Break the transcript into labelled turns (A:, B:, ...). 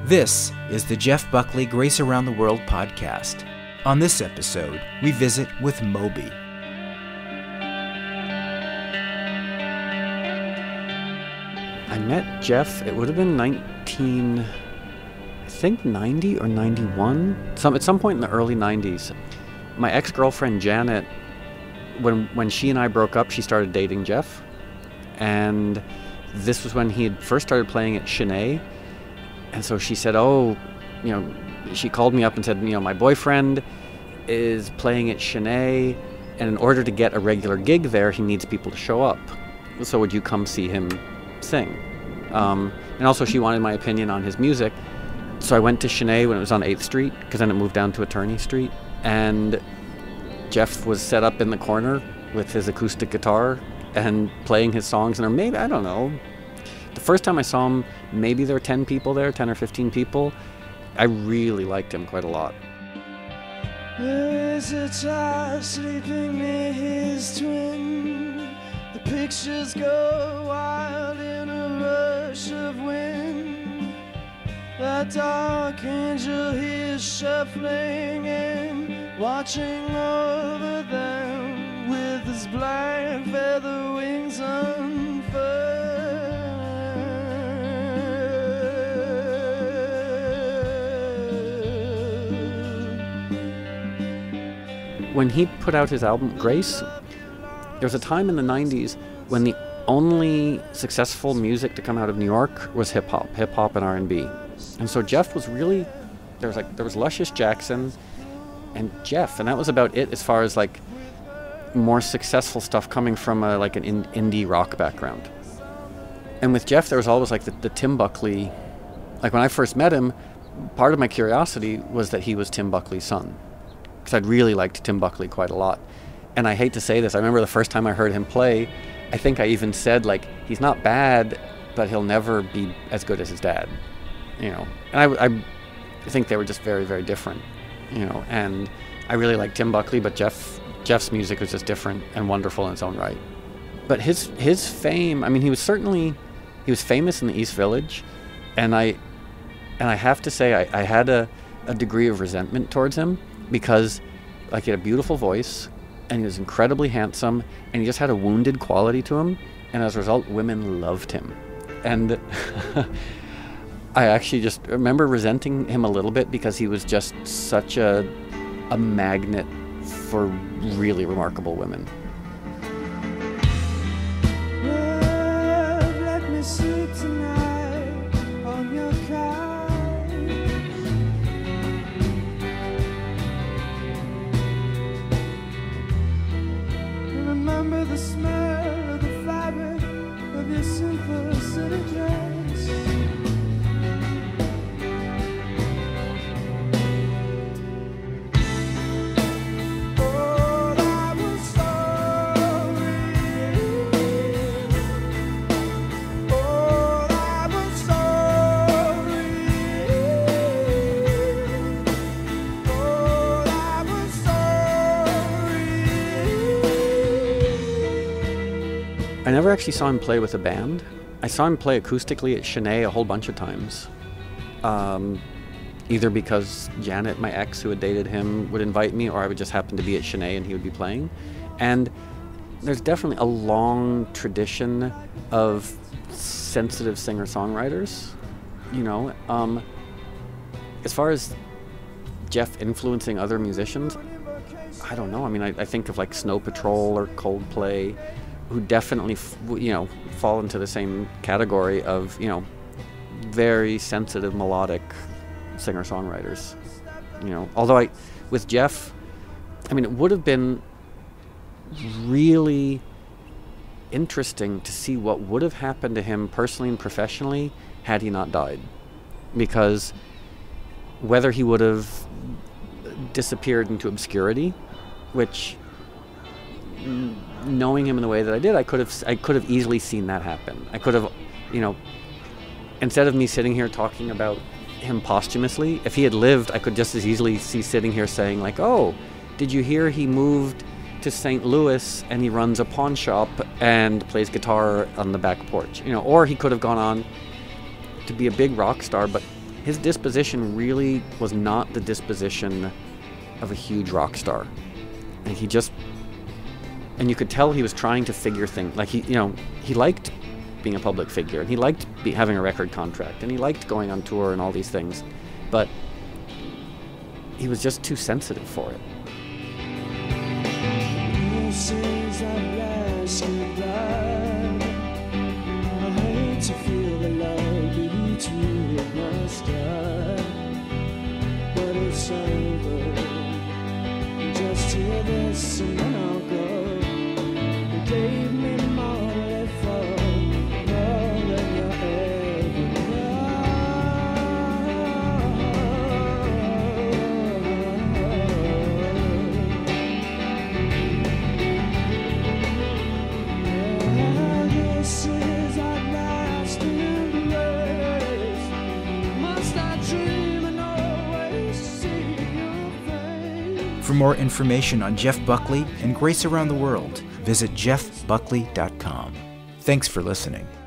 A: This is the Jeff Buckley Grace Around the World podcast. On this episode, we visit with Moby.
B: I met Jeff, it would have been 90 or 91, at some point in the early 90s. My ex-girlfriend Janet, when she and I broke up, she started dating Jeff. And this was when he had first started playing at Chennai. And so she said, she called me up and said, my boyfriend is playing at Chennai, and in order to get a regular gig there, he needs people to show up. So would you come see him sing? And also she wanted my opinion on his music. So I went to Chennai when it was on 8th Street, because then it moved down to Attorney Street. And Jeff was set up in the corner with his acoustic guitar and playing his songs. And maybe, I don't know, the first time I saw him, maybe there were 10 people there, 10 or 15 people. I really liked him quite a lot.
C: There's a child sleeping near his twin. The pictures go wild in a rush of wind. That dark angel hears shuffling and watching over them with his black feather wings unfurled.
B: When he put out his album Grace, there was a time in the 90s when the only successful music to come out of New York was hip-hop and R&B. And so Jeff was really, there was Luscious Jackson and Jeff, and that was about it as far as more successful stuff coming from an indie rock background. And with Jeff, there was always the Tim Buckley, when I first met him, part of my curiosity was that he was Tim Buckley's son. Because I'd really liked Tim Buckley quite a lot. And I hate to say this, I remember the first time I heard him play, I think I even said, he's not bad, but he'll never be as good as his dad. And I think they were just very, very different. And I really liked Tim Buckley, but Jeff's music was just different and wonderful in its own right. But his fame, he was famous in the East Village, and I have to say I had a degree of resentment towards him, because he had a beautiful voice, and he was incredibly handsome, and he just had a wounded quality to him, and as a result, women loved him. And I actually just remember resenting him a little bit, because he was just such a magnet for really remarkable women.
C: Love, let me sleep tonight on your couch. Remember the smell of the fabric of your simple city dress. Oh, I was sorry. Oh, I was sorry. Oh, I was sorry.
B: I never actually saw him play with a band. I saw him play acoustically at Chennai a whole bunch of times. Either because Janet, my ex who had dated him, would invite me, or I would just happen to be at Chennai and he would be playing. And there's definitely a long tradition of sensitive singer-songwriters, As far as Jeff influencing other musicians, I don't know. I think of Snow Patrol or Coldplay, who definitely, fall into the same category of, very sensitive, melodic singer-songwriters. Although with Jeff, it would have been really interesting to see what would have happened to him personally and professionally had he not died. Because whether he would have disappeared into obscurity, which, knowing him in the way that I did, I could have easily seen that happen. I could have, instead of me sitting here talking about him posthumously, if he had lived, I could just as easily see sitting here saying oh, did you hear he moved to St. Louis and he runs a pawn shop and plays guitar on the back porch? Or he could have gone on to be a big rock star, but his disposition really was not the disposition of a huge rock star. And he just, and you could tell he was trying to figure things, like he liked being a public figure, and he liked having a record contract, and he liked going on tour and all these things, but he was just too sensitive for it.
C: To feel the love between us, but it's over. Just hear this and then I'll go. You gave me more to live for, more than you ever know. This is our last embrace. Must I dream and always see your face?
A: For more information on Jeff Buckley and Grace Around the World, visit jeffbuckley.com. Thanks for listening.